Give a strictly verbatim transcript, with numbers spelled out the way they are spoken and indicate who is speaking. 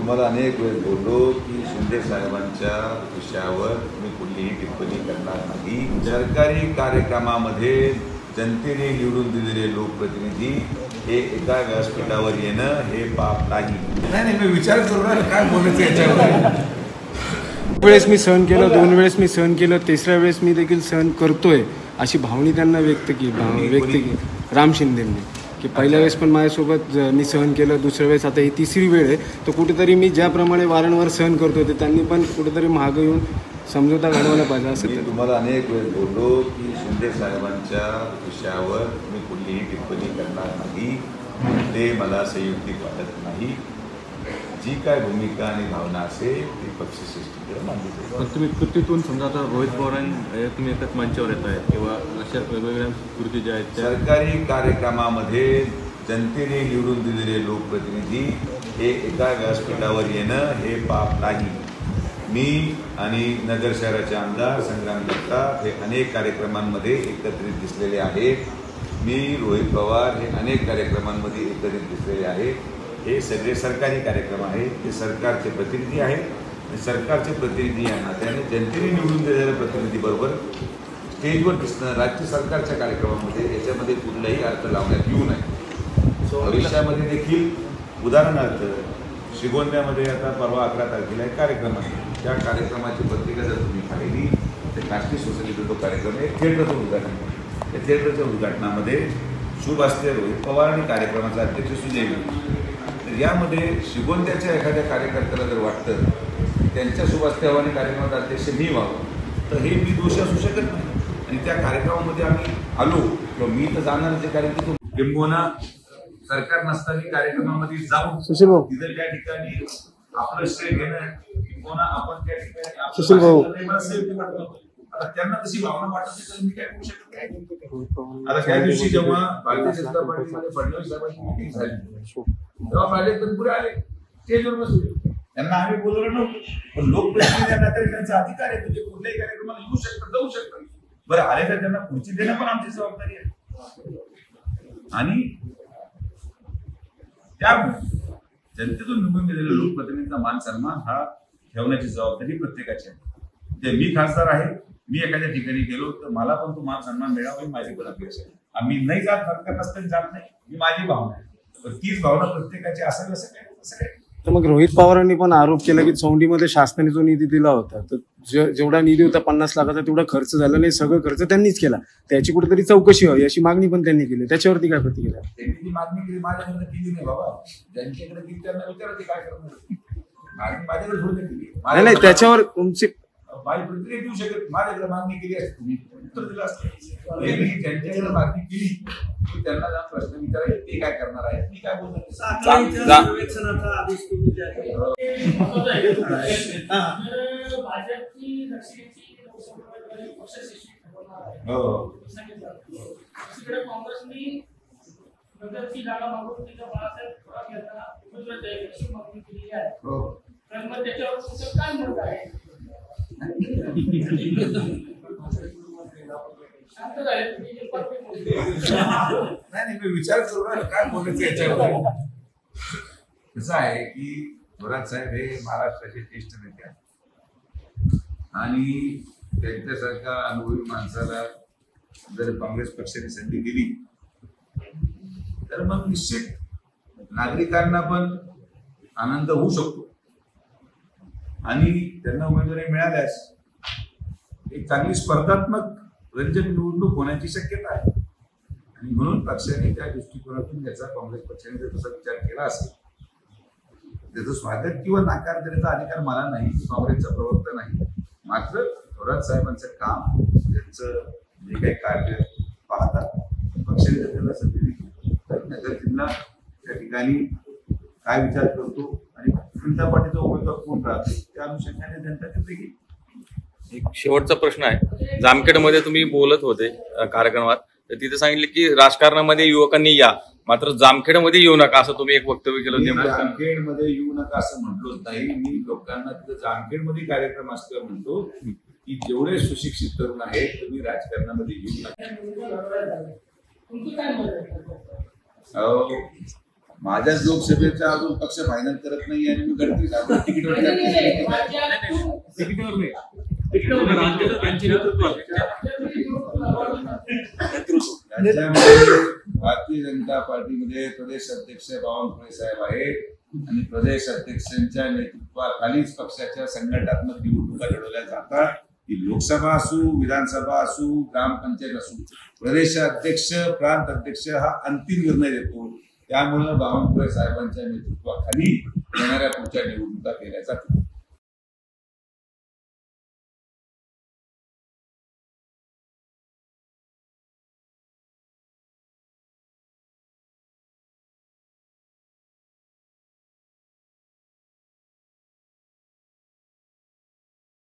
Speaker 1: तुम्हाला अनेक वेळ बोललो की शिंदे साहेबांच्या विषयावर मी कुठलीही टिप्पणी करणार नाही। सरकारी कार्यक्रमामध्ये जनतेने निवडून दिलेले लोकप्रतिनिधी हे एका व्यासपीठावर येणं हे पाप नाही। नाही नाही मी विचार करू राहिलो काय बोलायचं याच्यावर।
Speaker 2: वेळेस मी सहन केलं, दोन वेळेस मी सहन केलं, तिसऱ्या वेळेस मी देखील सहन करतोय अशी भावनी त्यांना व्यक्त की व्यक्त केली राम शिंदेंनी की पहिल्या वेळेस पण माझ्यासोबत मी सहन केलं, दुसऱ्या वेळेस आता ही तिसरी वेळ आहे। तर कुठेतरी मी ज्याप्रमाणे वारंवार सहन करतोय ते त्यांनी पण कुठेतरी मागं येऊन समझोता घडवला पाहिजे असं
Speaker 1: मी तुम्हाला अनेक वेळ बोललो की शिंदे साहेबांच्या विषयावर मी कुठलीही टिप्पणी करणार नाही, ते मला संयुक्तिक वाटत नाही। जी काय भूमिका आणि भावना असेल ती पक्षश्रेष्ठीकडे मांडली जाईल।
Speaker 3: पण तुम्ही कृतीतून समजा आता रोहित पवारांनी तुम्ही एकाच मंचावर येत आहे किंवा अशा वेगवेगळ्या कृती ज्या आहेत
Speaker 1: सरकारी कार्यक्रमामध्ये जनतेने निवडून दिलेले लोकप्रतिनिधी हे एका व्यासपीठावर येणं हे पाप नाही। मी आणि नगर शहराचे आमदार संग्राम जगताप हे अनेक कार्यक्रमांमध्ये एकत्रित दिसलेले आहेत। मी रोहित पवार हे अनेक कार्यक्रमांमध्ये एकत्रित दिसलेले आहेत। हे सगळे सरकारी कार्यक्रम आहेत, ते सरकारचे प्रतिनिधी आहेत। सरकारचे प्रतिनिधी या नात्याने जनतेने निवडून दिलेल्या प्रतिनिधीबरोबर स्टेजवर दिसणं राज्य सरकारच्या कार्यक्रमामध्ये याच्यामध्ये कुठलाही अर्थ लावण्यात येऊ नये। भविष्यामध्ये देखील उदाहरणार्थ श्रीगोंद्यामध्ये आता परवा अकरा तारखेला एक कार्यक्रम आहे, त्या कार्यक्रमाची पत्रिका जर तुम्ही पाहिली तर काष्टी सोसायटीचा तो कार्यक्रम आहे, थिएटरचं उद्घाटन। त्या थिएटरच्या उद्घाटनामध्ये शुभ असते रोहित पवार आणि कार्यक्रमाचा अध्यक्ष सुजय विखे। तर यामध्ये श्रीगोंद्याच्या एखाद्या कार्यकर्त्याला जर वाटतं त्यांच्या शुभ हस्त्यावाने कार्यक्रमाचा अध्यक्ष मी व्हावं तर हे मी दोषी असू शकत नाही। आणि त्या कार्यक्रमामध्ये आम्ही आलो किंवा मी तर जाणार जे कार्यक्रम किंबहुना सरकार नसताना कार्यक्रमामध्ये जाऊन तिथं त्या ठिकाणी आपलं श्रेय घेणं किंबहुना आपण त्या ठिकाणी आता त्यांना तशी भावना वाटत तर मी काय करू शकत नाही। आता त्या दिवशी जेव्हा भारतीय जनता पार्टीमध्ये फडणवीस साहेबांची मीटिंग झाली तेव्हा प्राजक्त तनपुरे आले, स्टेजवर बसले, त्यांना आम्ही बोलवलं नव्हतं, पण लोकप्रतिनिधी तरी त्यांचा अधिकार आहे, म्हणजे कुठल्याही कार्यक्रमाला येऊ शकतात जाऊ शकतात। बरं आले तर त्यांना खुर्ची देणं पण आमची जबाबदारी आहे। आणि त्यामुळे जनतेतून निवडून दिलेल्या लोकप्रतिनिधींचा मान सन्मान हा ठेवण्याची जबाबदारी प्रत्येकाची आहे। ते मी खासदार आहे, मी एखाद्या ठिकाणी गेलो तर मला पण तो मान सन्मान मिळावा ही माझी पण अपेक्षा आहे। आम्ही नाही जात सरकार नसताना जात नाही ही माझी भावना आहे, पण तीच भावना प्रत्येकाची असेल असं काय असं काय।
Speaker 2: तर मग रोहित पवारांनी पण आरोप केला की चौंडीमध्ये शासनाने जो निधी दिला होता तर जेवढा निधी होता पन्नास लाखाचा तेवढा खर्च झाला नाही, सगळं खर्च त्यांनीच केला, त्याची कुठेतरी चौकशी व्हावी अशी मागणी पण त्यांनी केली। त्याच्यावरती काय प्रतिक्रिया?
Speaker 1: त्यांनी ती मागणी केली, माझ्याकडे केली नाही बाबा, ज्यांच्याकडे केली त्यांना विचारा ते काय करणार। मागणी माझ्याकडे थोडी केली
Speaker 2: नाही नाही त्याच्यावर तुमची
Speaker 1: माझी प्रतिक्रिया देऊ शकत, माझ्याकडे मागणी केली असते तुम्ही उत्तर दिलं असतं। ज्यांच्याकडे मागणी केली की त्यांना जाऊन प्रश्न विचारायचे ते काय करणार आहे, मी काय बोलतो नाही मी विचार करू राहिलो काय बोलायचं याच्यावर। कसं आहे की थोरात साहेब हे महाराष्ट्राचे ज्येष्ठ नेते आहेत आणि त्यांच्यासारख्या अनुभवी माणसाला जर काँग्रेस पक्षाने संधी दिली तर मग निश्चित नागरिकांना पण आनंद होऊ शकतो आणि त्यांना उमेदवारी मिळाल्यास एक चांगली स्पर्धात्मक रंजक निवडणूक होण्याची शक्यता आहे। आणि म्हणून पक्षाने त्या दृष्टिकोनातून त्याचा काँग्रेस पक्षाने जर तसा विचार केला असेल त्याचं स्वागत किंवा नाकार करण्याचा अधिकार मला नाही, काँग्रेसचा प्रवक्ता नाही। मात्र थोरात साहेबांचं काम त्यांचं जे काही कार्य पाहतात पक्षाने जर त्यांना संधी दिली तर नगर जिल्हा त्या ठिकाणी काय विचार करतो आणि जनता पार्टीचा उमेदवार कोण राहतो त्या अनुषंगाने जनता निर्णय घेईल।
Speaker 3: एक शेवटचा प्रश्न आहे, जामखेडमध्ये तुम्ही बोलत होते कार्यक्रमात तर तिथे सांगितले की राजकारणामध्ये युवकांनी या मात्र जामखेडमध्ये येऊ नका असं तुम्ही एक वक्तव्य केलं।
Speaker 1: जामखेडमध्ये येऊ नका असं म्हटलोच नाही मी, लोकांना तिथं जामखेडमध्ये कार्यक्रम असल्यावर म्हणतो की जेवढे सुशिक्षित तरुण आहेत तुम्ही राजकारणामध्ये येऊ नका। माझ्याच लोकसभेचा अजून पक्ष फायनल करत नाही आणि मी गडकरी साहेबांना तिकीटवर राज्यामध्ये भारतीय जनता पार्टीमध्ये प्रदेश अध्यक्ष बावनकुळे साहेब आहेत आणि प्रदेश अध्यक्षांच्या नेतृत्वाखालीच पक्षाच्या संघटनात्मक निवडणुका लढवल्या जातात. ती लोकसभा असू, विधानसभा असू, ग्रामपंचायत असू, प्रदेश अध्यक्ष प्रांत अध्यक्ष हा अंतिम निर्णय देतो. त्यामुळे बावनकुळे साहेबांच्या नेतृत्वाखाली येणाऱ्या पुढच्या निवडणुका केल्या जातात.